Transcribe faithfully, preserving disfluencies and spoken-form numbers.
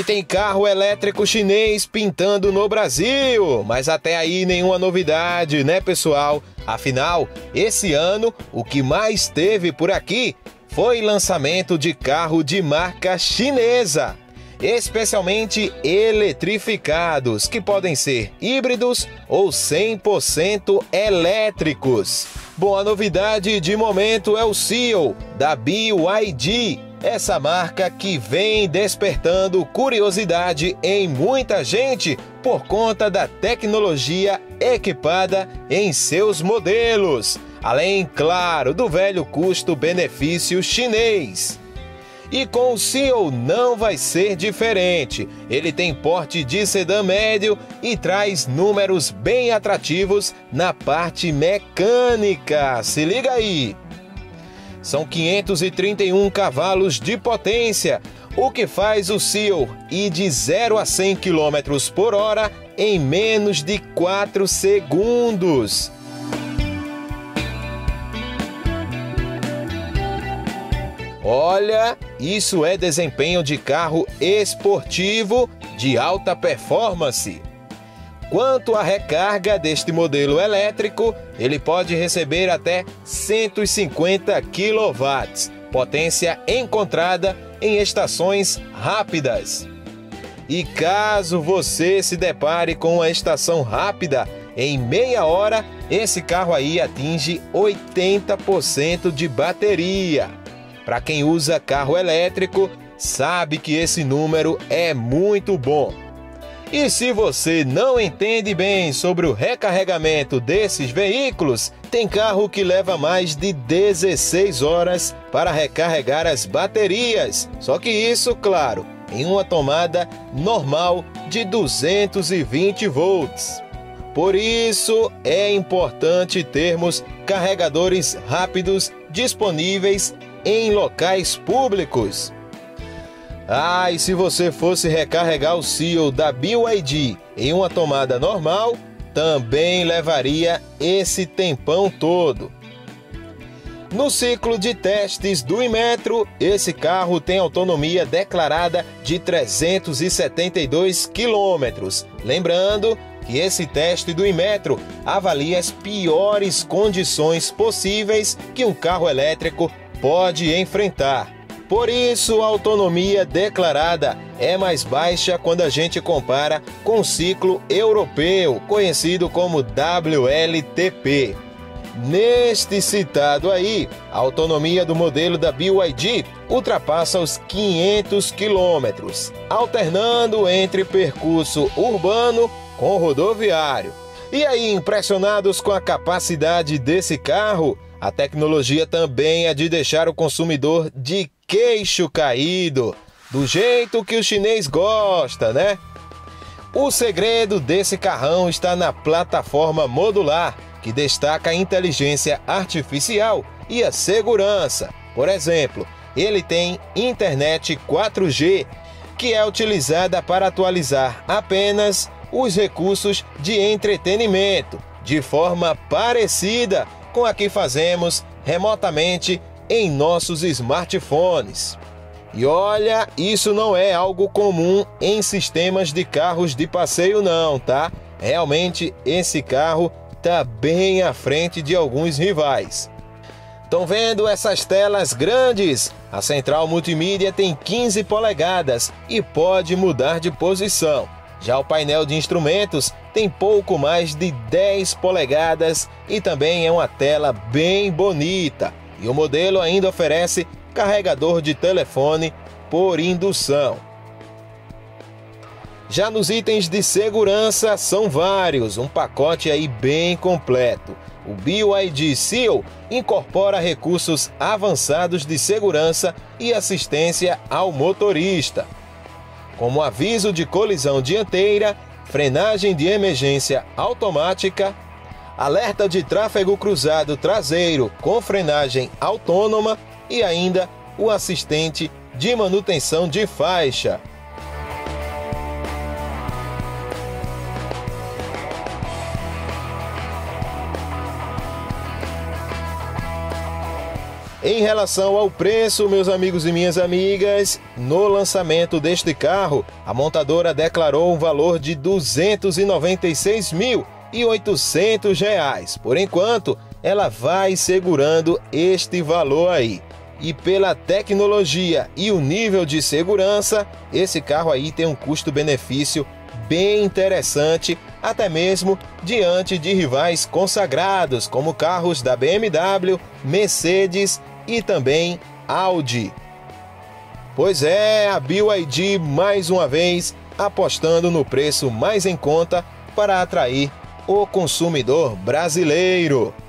E tem carro elétrico chinês pintando no Brasil, mas até aí nenhuma novidade, né, pessoal? Afinal, esse ano o que mais teve por aqui foi lançamento de carro de marca chinesa, especialmente eletrificados, que podem ser híbridos ou cem por cento elétricos. Bom, a novidade de momento é o Seal da B Y D, essa marca que vem despertando curiosidade em muita gente por conta da tecnologia equipada em seus modelos, além, claro, do velho custo-benefício chinês. E com o Seal não vai ser diferente. Ele tem porte de sedã médio e traz números bem atrativos na parte mecânica. Se liga aí! São quinhentos e trinta e um cavalos de potência, o que faz o Seal ir de zero a cem quilômetros por hora em menos de quatro segundos. Olha, isso é desempenho de carro esportivo de alta performance. Quanto à recarga deste modelo elétrico, ele pode receber até cento e cinquenta quilowatts, potência encontrada em estações rápidas. E caso você se depare com uma estação rápida, em meia hora, esse carro aí atinge oitenta por cento de bateria. Para quem usa carro elétrico, sabe que esse número é muito bom. E se você não entende bem sobre o recarregamento desses veículos, tem carro que leva mais de dezesseis horas para recarregar as baterias. Só que isso, claro, em uma tomada normal de duzentos e vinte volts. Por isso, é importante termos carregadores rápidos disponíveis em locais públicos. Ah, e se você fosse recarregar o Seal da B Y D em uma tomada normal, também levaria esse tempão todo. No ciclo de testes do Inmetro, esse carro tem autonomia declarada de trezentos e setenta e dois quilômetros. Lembrando que esse teste do Inmetro avalia as piores condições possíveis que um carro elétrico pode enfrentar. Por isso, a autonomia declarada é mais baixa quando a gente compara com o ciclo europeu, conhecido como W L T P. Neste citado aí, a autonomia do modelo da B Y D ultrapassa os quinhentos quilômetros, alternando entre percurso urbano com rodoviário. E aí, impressionados com a capacidade desse carro? A tecnologia também é de deixar o consumidor de queixo caído, do jeito que o chinês gosta, né? O segredo desse carrão está na plataforma modular, que destaca a inteligência artificial e a segurança. Por exemplo, ele tem internet quatro G, que é utilizada para atualizar apenas os recursos de entretenimento, de forma parecida com a que fazemos remotamente em nossos smartphones. E olha, isso não é algo comum em sistemas de carros de passeio não, tá? Realmente esse carro tá bem à frente de alguns rivais. Estão vendo essas telas grandes? A central multimídia tem quinze polegadas e pode mudar de posição. Já o painel de instrumentos tem pouco mais de dez polegadas e também é uma tela bem bonita. E o modelo ainda oferece carregador de telefone por indução. Já nos itens de segurança são vários, um pacote aí bem completo. O B Y D Seal incorpora recursos avançados de segurança e assistência ao motorista, como aviso de colisão dianteira, frenagem de emergência automática, alerta de tráfego cruzado traseiro com frenagem autônoma e ainda o assistente de manutenção de faixa. Em relação ao preço, meus amigos e minhas amigas, no lançamento deste carro, a montadora declarou um valor de duzentos e noventa e seis mil e oitocentos reais. Por enquanto, ela vai segurando este valor aí. E pela tecnologia e o nível de segurança, esse carro aí tem um custo-benefício bem interessante, até mesmo diante de rivais consagrados, como carros da B M W, Mercedes e também Audi. Pois é, a B Y D mais uma vez apostando no preço mais em conta para atrair o consumidor brasileiro.